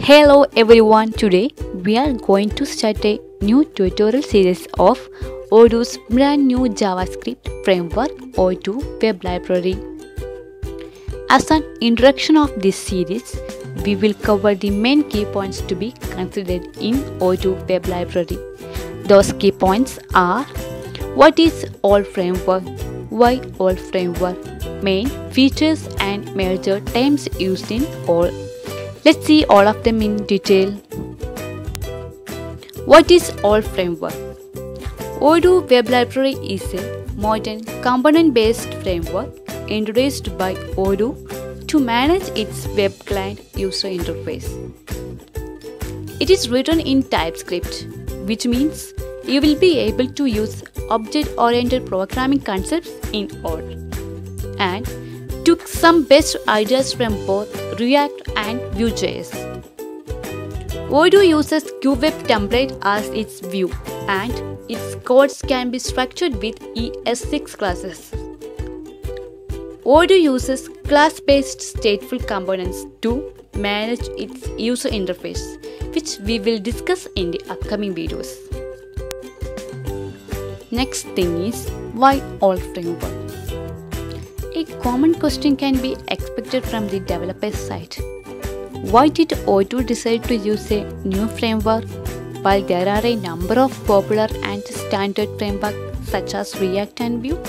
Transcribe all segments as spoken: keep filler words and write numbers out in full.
Hello everyone, today we are going to start a new tutorial series of Odoo's brand new JavaScript framework Odoo Web Library. As an introduction of this series, we will cover the main key points to be considered in Odoo Web Library. Those key points are: what is all framework, why all framework, main features and major terms used in all. Let's see all of them in detail. What is all framework? Odoo Web Library is a modern component-based framework introduced by Odoo to manage its web client user interface. It is written in TypeScript, which means you will be able to use object-oriented programming concepts in all, and took some best ideas from both React and Vue.js. Odoo uses QWeb template as its view, and its codes can be structured with E S six classes. Odoo uses class-based stateful components to manage its user interface, which we will discuss in the upcoming videos. Next thing is, why all framework? A common question can be expected from the developer's side. Why did Odoo decide to use a new framework while there are a number of popular and standard frameworks such as React and Vue?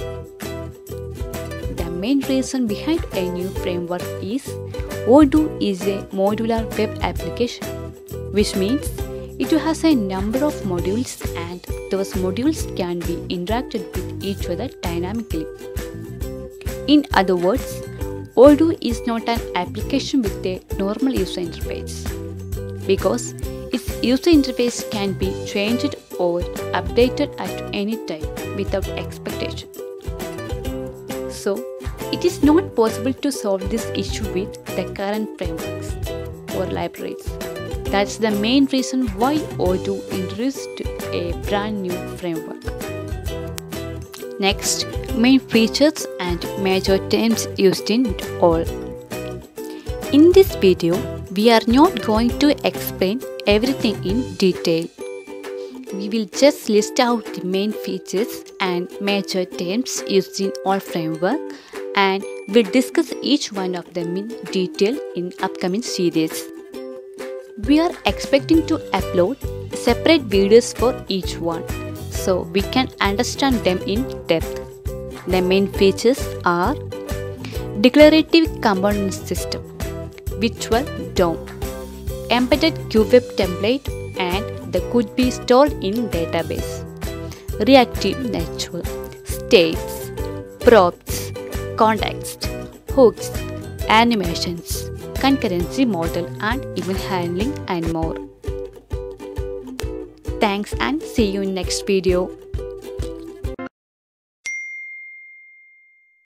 The main reason behind a new framework is Odoo is a modular web application, which means it has a number of modules and those modules can be interacted with each other dynamically. In other words, Odoo is not an application with a normal user interface, because its user interface can be changed or updated at any time without expectation. So, it is not possible to solve this issue with the current frameworks or libraries. That's the main reason why Odoo introduced a brand new framework. Next, main features and major terms used in all. In this video, we are not going to explain everything in detail. We will just list out the main features and major terms used in all framework, and we'll discuss each one of them in detail in upcoming series. We are expecting to upload separate videos for each one, so we can understand them in depth. The main features are Declarative Component System, Virtual D O M, Embedded QWeb Template and that could be stored in database, Reactive Nature, States, Props, Context, Hooks, Animations, Concurrency Model and Event Handling and more. Thanks and see you in next video.